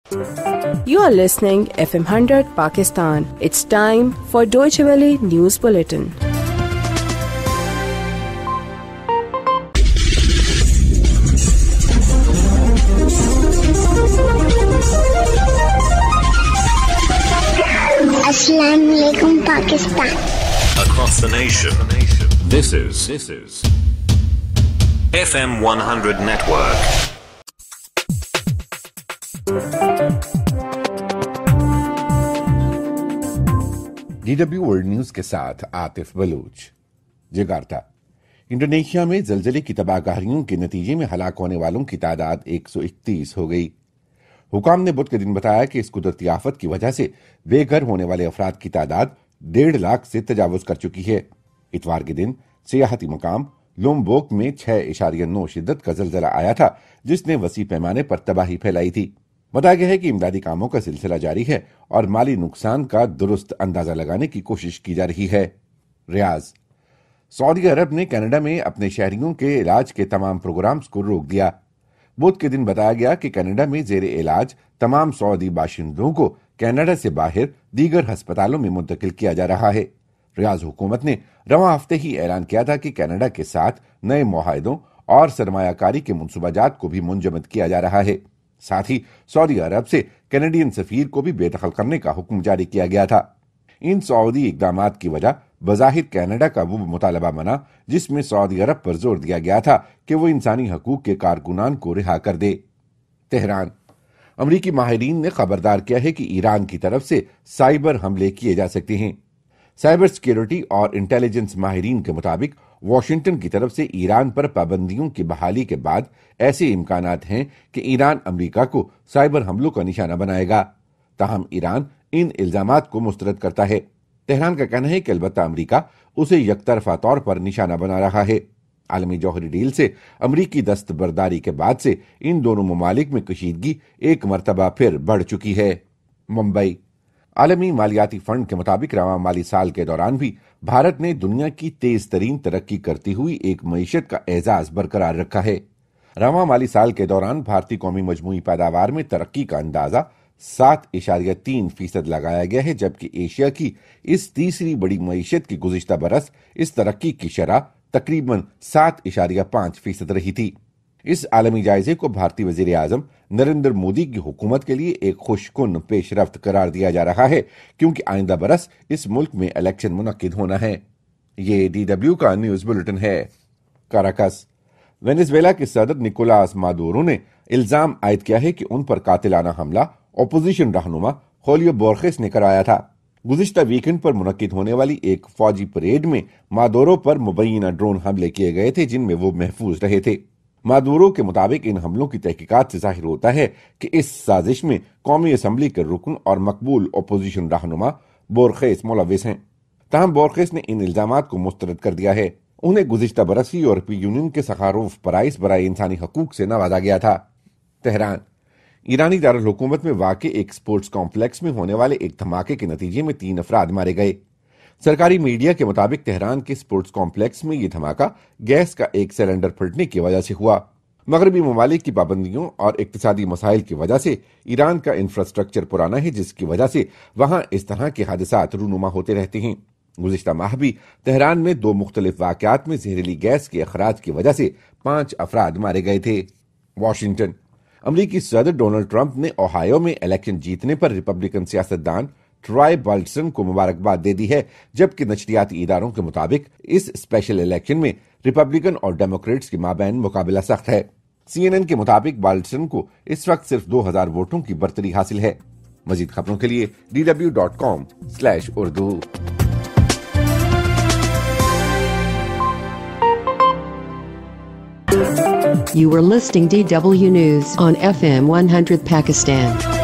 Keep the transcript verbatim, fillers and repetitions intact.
You are listening F M one hundred Pakistan. It's time for Deutsche Welle News Bulletin. Assalamu alaikum Pakistan. Across the nation, this is this is F M one hundred Network. D W world news के साथ Atif Baloch. Jakarta. Indonesia में जलजले की तबाहकारियों के नतीजे में हलाक होने वालों की तादाद एक सौ इकतीस हो गई। हुकाम ने बुध के दिन बताया कि इस कुदरती आफत की वजह से बेघर होने वाले अफराद की तादाद डेढ़ लाख से तजावुज कर चुकी है। इतवार के दिन सियाहती मकाम लोम्बोक में छह इशारिया नौ शिद्दत का जलजला आया था, जिसने वसी पैमाने पर तबाही फैलाई थी। बताया गया है कि इमदादी कामों का सिलसिला जारी है और माली नुकसान का दुरुस्त अंदाजा लगाने की कोशिश की जा रही है। रियाज। सऊदी अरब ने कनाडा में अपने शहरियों के इलाज के तमाम प्रोग्राम्स को रोक दिया। बुध के दिन बताया गया कि कनाडा में जेर इलाज तमाम सऊदी बाशिंदों को कनाडा से बाहर दीगर अस्पतालों में मुंतकिल किया जा रहा है। रियाज हुकूमत ने रवां हफ्ते ही ऐलान किया था कि कनाडा के साथ नए मुआहदों और सरमायाकारी के मंसूबाजात को भी मुंजमद किया जा रहा है। साथ ही सऊदी अरब से कैनेडियन सफीर को भी बेदखल करने का हुक्म जारी किया गया था। इन सऊदी इकदामात की वजह बज़ाहिर कनाडा का वो मुतालबा बना जिसमें सऊदी अरब पर जोर दिया गया था कि वो इंसानी हकूक के कारकुनान को रिहा कर दे। तेहरान। अमरीकी माहिरीन ने खबरदार किया है कि ईरान की तरफ से साइबर हमले किए जा सकते हैं। साइबर सिक्योरिटी और इंटेलिजेंस माहिरीन के मुताबिक वाशिंगटन की तरफ से ईरान पर पाबंदियों की बहाली के बाद ऐसे इम्कानात हैं कि ईरान अमरीका को साइबर हमलों का निशाना बनाएगा। ताहम ईरान इन इल्जामात को मुस्तरद करता है। तेहरान का कहना है कि अलबत्ता अमरीका उसे यकतरफा तौर पर निशाना बना रहा है। आलमी जौहरी डील से अमरीकी दस्तबरदारी के बाद से इन दोनों ममालिक में कशीदगी एक मरतबा फिर बढ़ चुकी है। मुंबई। आलमी मालियाती फंड के मुताबिक रवां माली साल के दौरान भी भारत ने दुनिया की तेज तरीन तरक्की करती हुई एक मईशत का एजाज बरकरार रखा है। रवां माली साल के दौरान भारतीय कौमी मजमूई पैदावार में तरक्की का अंदाजा सात इशारिया तीन फीसद लगाया गया है, जबकि एशिया की इस तीसरी बड़ी मईशत की गुज़िश्ता बरस इस तरक्की की शरह तकरीबन सात इशारिया पांच फीसद रही थी। इस आलमी जायजे को भारतीय वजीर आजम नरेंद्र मोदी की हुकूमत के लिए एक खुशकुन पेशरफ्त करार दिया जा रहा है, क्योंकि आइंदा बरस इस मुल्क में इलेक्शन मुनक्किद होना है। ये डी डब्ल्यू का न्यूज बुलेटिन है। काराकस। वेनेजुएला के सदर निकोलास मादुरो ने इल्जाम आयद किया है कि उन पर कातिलाना हमला अपोजिशन रहनुमा होलियो बोर्खेस ने कराया था। गुज़िश्ता वीकेंड पर मुनक्किद होने वाली एक फौजी परेड में मादुरो पर मुबैना ड्रोन हमले किए गए थे, जिनमें वो महफूज रहे थे। मादुरो के मुताबिक इन हमलों की तहकीकात से जाहिर होता है कि इस साजिश में कौमी असम्बली के रुकन और मकबूल अपोजिशन रहनुमा बोर्खेस मुलविस हैं। ताहम बोर्खेस ने इन इल्जामात को मुस्तरद कर दिया है। उन्हें गुज़िश्ता बरस ही यूरोपीय यूनियन के सखारोफ प्राइस बराए इंसानी हकूक से नवाजा गया था। तेहरान। ईरानी दारुल हुकूमत में वाक़ एक स्पोर्ट्स कॉम्प्लेक्स में होने वाले एक धमाके के नतीजे में तीन अफराद मारे गए। सरकारी मीडिया के मुताबिक तेहरान के स्पोर्ट्स कॉम्प्लेक्स में यह धमाका गैस का एक सिलेंडर फटने की वजह से हुआ। मगरबी ममालिक की पाबंदियों और इक्तिसादी मसाइल की वजह से ईरान का इंफ्रास्ट्रक्चर पुराना है, जिसकी वजह से वहां इस तरह के हादसात रूनुमा होते रहते हैं। गुज़िश्ता माह भी तेहरान में दो मुख्तलिफ वाक़यात में जहरीली गैस के अखराज की वजह से पांच अफराद मारे गए थे। वाशिंगटन। अमरीकी सदर डोनाल्ड ट्रंप ने ओहायो में इलेक्शन जीतने पर रिपब्लिकन सियासतदान ट्रॉय बाल्डसन को मुबारकबाद दे दी है, जबकि नशरियाती इदारों के मुताबिक इस स्पेशल इलेक्शन में रिपब्लिकन और डेमोक्रेट्स के माबैन मुकाबला सख्त है। सीएनएन के मुताबिक बाल्डसन को इस वक्त सिर्फ दो हजार वोटों की बर्तरी हासिल है। मजीद खबरों के लिए D W dot com slash Urdu. You were listening D W News on F M one hundred Pakistan.